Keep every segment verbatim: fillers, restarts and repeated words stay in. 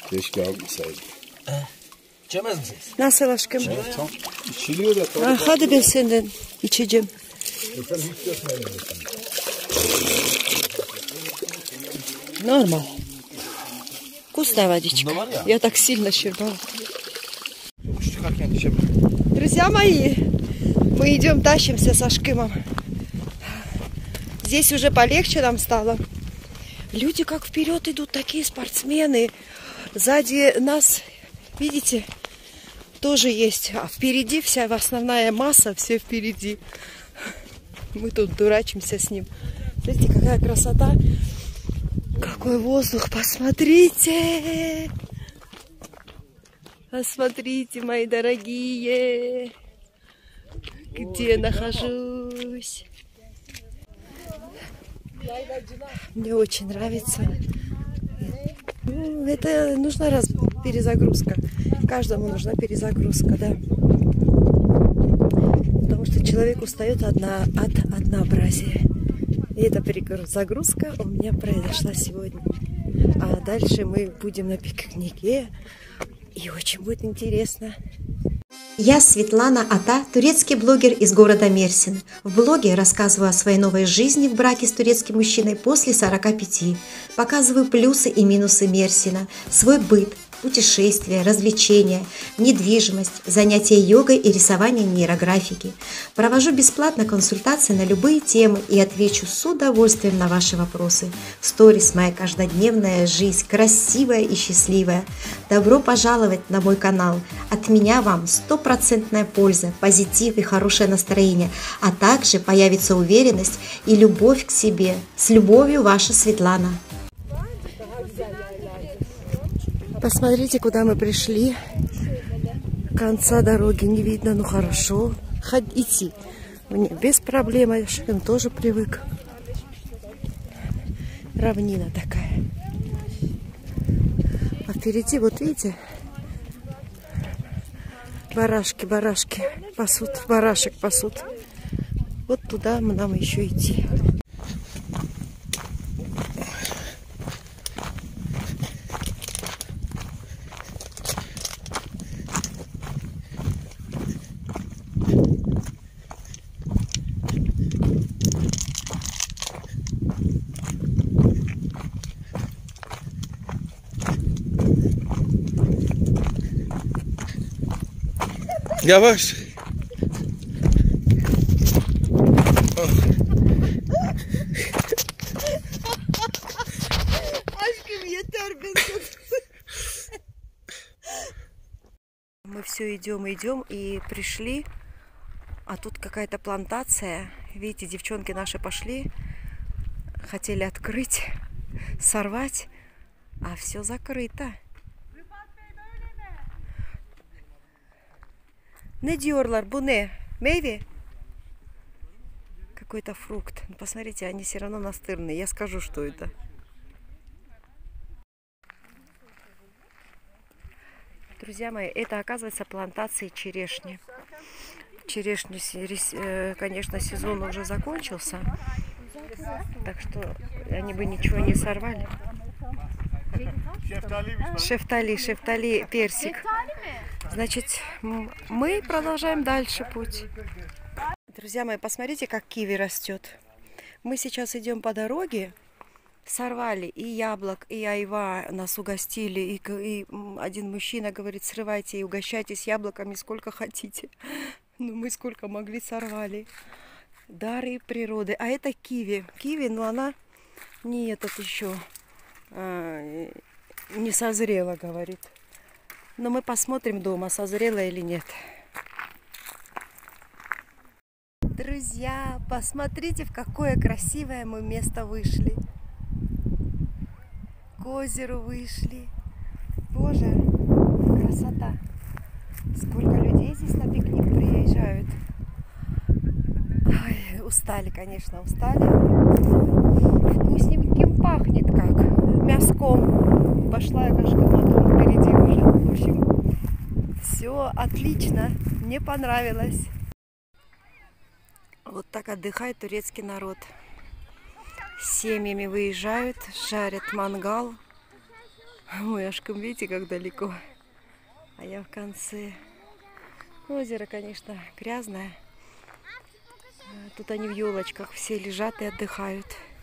Keşke almasaydık. İçemez misiniz? Nasıl aşkım? Evet, tam içiliyor da. Ah, hadi ben senden içeceğim. Нормально. Вкусная водичка. Я так сильно щербала. Друзья мои, мы идем, тащимся со Шкимом. Здесь уже полегче нам стало. Люди как вперед идут, такие спортсмены. Сзади нас, видите, тоже есть. А впереди вся основная масса, все впереди. Мы тут дурачимся с ним. Смотрите, какая красота. Какой воздух, посмотрите. Посмотрите, мои дорогие, где я нахожусь. Мне очень нравится. Это нужна раз перезагрузка. Каждому нужна перезагрузка, да. Потому что человек устает одна, от однообразия. И эта перезагрузка у меня произошла сегодня. А дальше мы будем на пикнике. И очень будет интересно. Я Светлана Ата, турецкий блогер из города Мерсин. В блоге рассказываю о своей новой жизни в браке с турецким мужчиной после сорока пяти. Показываю плюсы и минусы Мерсина, свой быт, путешествия, развлечения, недвижимость, занятия йогой и рисование нейрографики. Провожу бесплатно консультации на любые темы и отвечу с удовольствием на ваши вопросы. В сторис моя каждодневная жизнь, красивая и счастливая. Добро пожаловать на мой канал. От меня вам стопроцентная польза, позитив и хорошее настроение, а также появится уверенность и любовь к себе. С любовью, ваша Светлана. Посмотрите, куда мы пришли. Конца дороги не видно, ну хорошо. Хоть идти мне без проблем, он тоже привык. Равнина такая. А впереди, вот видите, барашки, барашки пасут, барашек пасут. Вот туда нам еще идти. Yavaş. Aşkım yeter ben. Мы все идем, идем и пришли, а тут какая-то плантация. Видите, девчонки наши пошли, хотели открыть, сорвать, а все закрыто. Ne diyorlar bu ne? Meyve? Какой-то фрукт. Посмотрите, они все равно настырные. Я скажу, что это. Друзья мои, это оказывается плантации черешни. Черешни, конечно, сезон уже закончился. Так что они бы ничего не сорвали. Шефтали, шефтали, персик. Значит, мы продолжаем дальше путь. Друзья мои, посмотрите, как киви растет. Мы сейчас идем по дороге, сорвали и яблок, и айва, нас угостили. И, и один мужчина говорит, срывайте и угощайтесь яблоками сколько хотите. Ну, мы сколько могли сорвали. Дары природы. А это киви. Киви, но она не этот еще а, не созрела, говорит. Но мы посмотрим дома, созрела или нет. Друзья, посмотрите, в какое красивое мы место вышли. К озеру вышли. Боже, красота. Сколько людей здесь на пикник приезжают. Ой, устали, конечно, устали. Вкусненьким пахнет как. Мяском. Пошла я кашкоматом впереди уже. В общем, все отлично. Мне понравилось. Вот так отдыхает турецкий народ. С семьями выезжают, жарят мангал. Ой, Ашкым, видите, как далеко. А я в конце. Озеро, конечно, грязное. Тут они в елочках все лежат и отдыхают.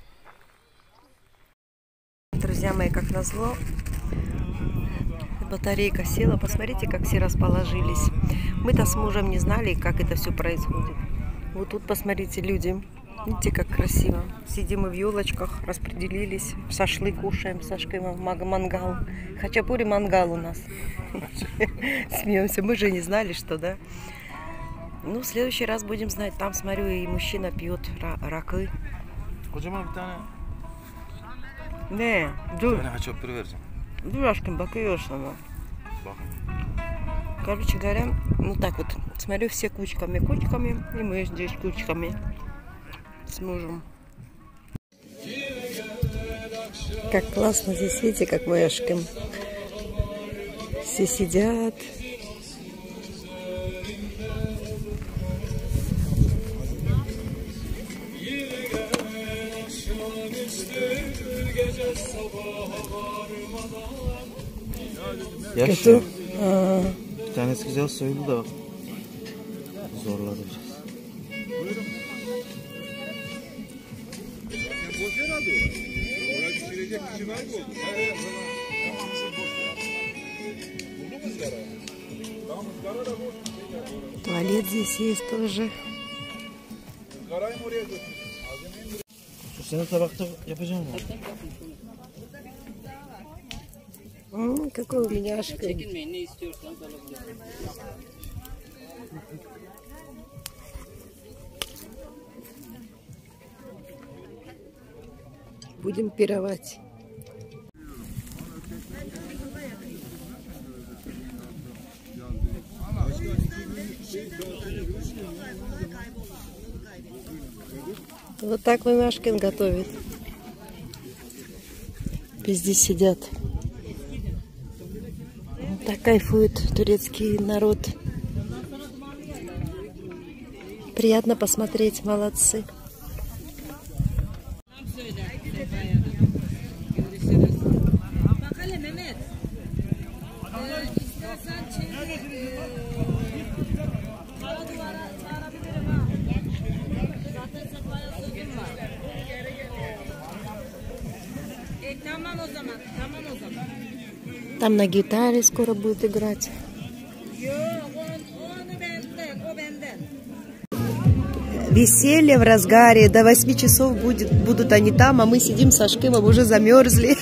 Друзья мои, как назло, батарейка села. Посмотрите, как все расположились. Мы-то с мужем не знали, как это все происходит. Вот тут, посмотрите, люди. Видите, как красиво. Сидим мы в елочках, распределились. Шашлык кушаем, Сашкой мангал. Хачапури мангал у нас. Смеемся. Мы же не знали, что, да? Ну, в следующий раз будем знать. Там, смотрю, и мужчина пьет ракы. Не, dur. Dur aşkım, bakıyorsun ama. Короче говоря, ну так вот, смотрю, все кучками, кучками, и мы здесь кучками с мужем. Как классно здесь, видите, как мой Ашкым. Все сидят. Yaşlı. Aa. Bir tanesi güzel soyuldu da bak. Zorladı biraz. Туалет здесь есть тоже. Şu sene tabakta yapacağım mı? М, какой у меня Ашкым. Будем пировать. Вот так мой Ашкым готовит. Везде сидят. Так кайфует турецкий народ. Приятно посмотреть, молодцы. Там на гитаре скоро будет играть. Веселье в разгаре. До восьми часов будет, будут они там, а мы сидим с Ашкымом, уже замерзли.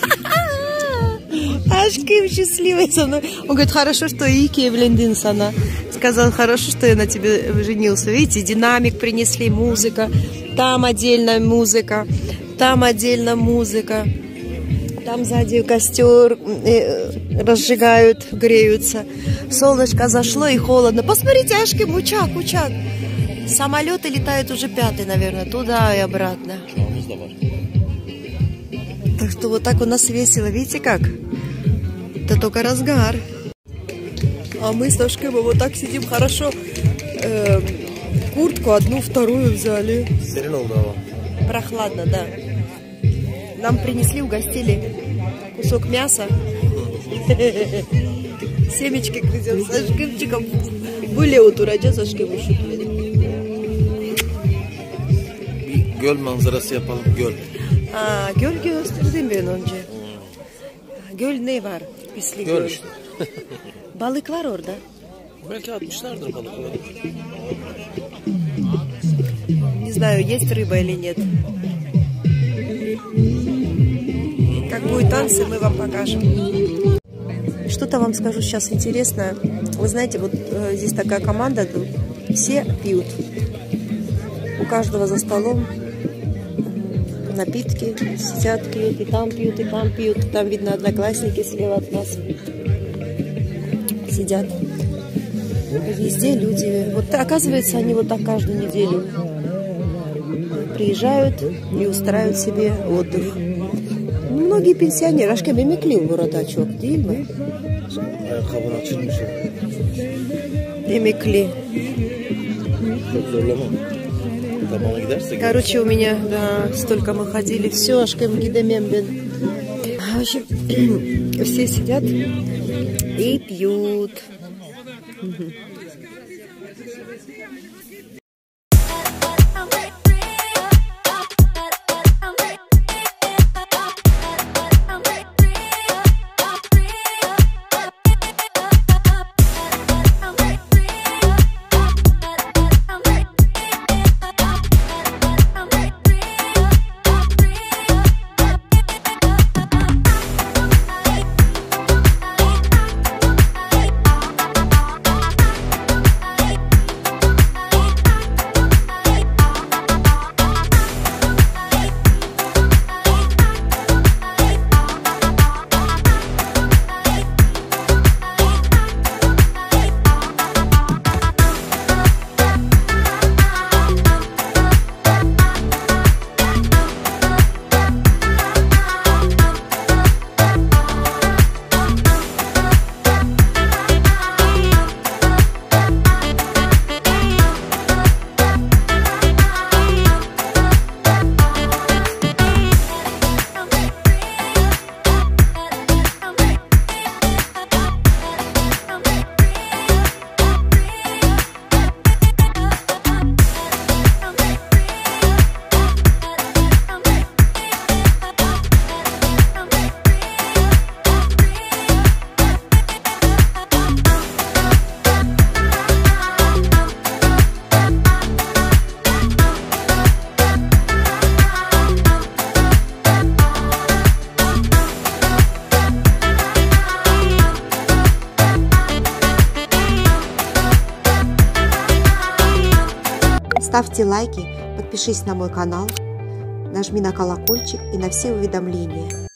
Ашкым счастливый со мной. Он говорит, хорошо, что Ики евлендин сана. Сказал, хорошо, что я на тебе женился. Видите, динамик принесли, музыка. Там отдельная музыка. Там отдельно музыка. Там сзади костер э, разжигают, греются. Солнышко зашло и холодно. Посмотрите, Ашкым, учак, учак. Самолеты летают уже пятый, наверное, туда и обратно. Так что вот так у нас весело. Видите как? Это только разгар. А мы с Ашкымом вот так сидим хорошо. Э, куртку одну, вторую взяли. Прохладно, да. Нам принесли, угостили кусок мяса. Семечки грызем с Ашкымчиком. Были oturacağız Ашкым üşütmedi. Göl manzarası yapalım, göl. Aa, göl gösterdim ben önce. Göl ne var? Pislik göl. Göl işte. Balık var orada. Belki atmışlardır balıkları. Не знаю, есть рыба или нет. Как будет танцы, мы вам покажем. Что-то вам скажу сейчас интересное. Вы знаете, вот э, здесь такая команда, все пьют. У каждого за столом напитки, сидят, пьют, и там пьют, и там пьют. Там, видно, одноклассники слева от нас сидят. Везде люди. Вот оказывается, они вот так каждую неделю приезжают и устраивают себе отдых. Многие пенсионеры, Ашкым emekli bu arada çok değil mi? Ayakkabını açılmış ya. Emekli. Çok zorlama. Tamama gidersek. Короче, у меня, да, столько мы ходили. Все, Ашкым gidemem ben. В общем, все сидят и пьют. Ставьте лайки, подпишись на мой канал, нажми на колокольчик и на все уведомления.